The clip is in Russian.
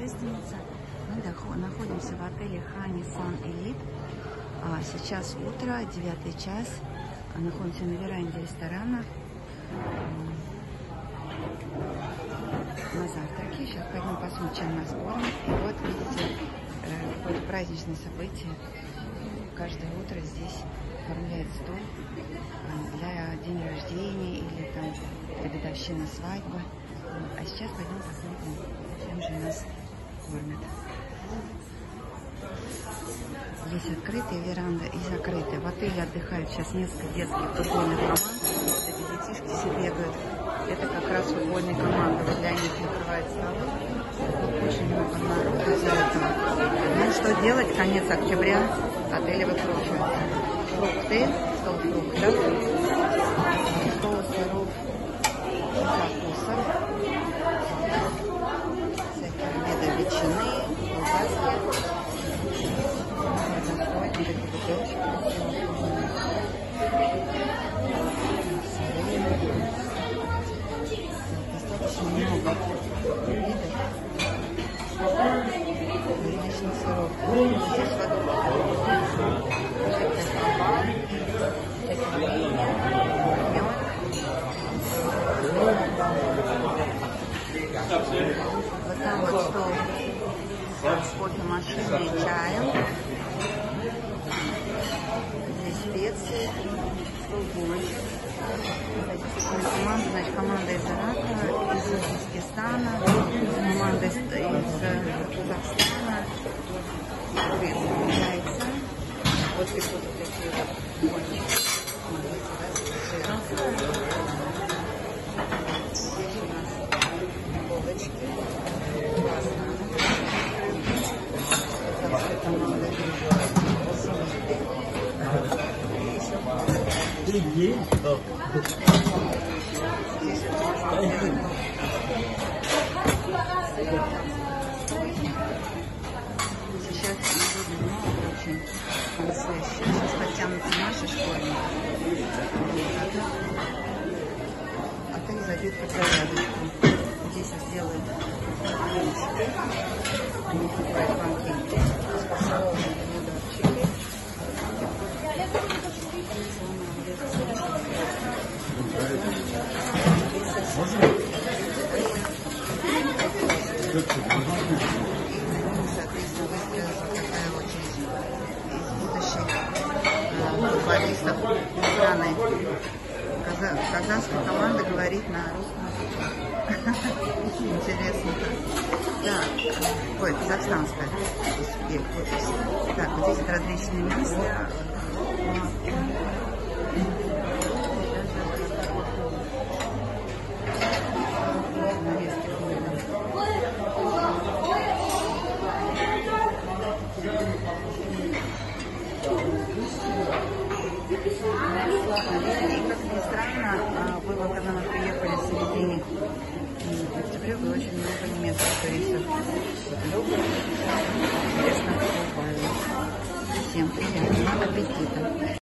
путешественница. Мы находимся в отеле Ханни-Сан Элит. Сейчас утро, 9 час. Находимся на веранде ресторана. На завтраке. Сейчас пойдем посмотрим, чем нас кормят. И вот, видите, какое праздничное событие. Каждое утро здесь оформляют стол для день рождения или там для годовщины свадьбы. А сейчас пойдем посмотрим, чем же нас кормят. Здесь открытая веранда и закрытая. В отеле отдыхают сейчас несколько детских футбольных команд. Эти детишки все бегают. Это как раз футбольные команды. Вот для них накрывают столы. Очень много народу за этого. Ну что делать? Конец октября. Отели выкручиваются. Фрукты, стол фруктов, стол сыров, закусок, всякие виды ветчины, колбаски. Заходим, такие бутылочки. Достаточно много видов. Различных сыров. Здесь вот там вот стол с кофемашиной и чаем. Здесь специи, стол булочек. Команда, значит, команда из Ирака, из Узбекистана, команда из Казахстана, яйца. Вот тут такие вот булочки. Здесь у нас булочки. Сейчас сегодня много очень концерт. Сейчас подтянутся наши школьники. Отель забит под зарядочку. Здесь сделают блинчики. Они покупают панкейки. Спасибо. Соответственно, выстроилась вот такая очередь из будущих футболистов страны. Казахская команда говорит на русском. Интересно. Так, ой, казахстанская. Так, вот здесь различные места. И, как ни странно, было, когда мы приехали в середине октября, было очень много немецких туристов. Интересно, всем приятного аппетита.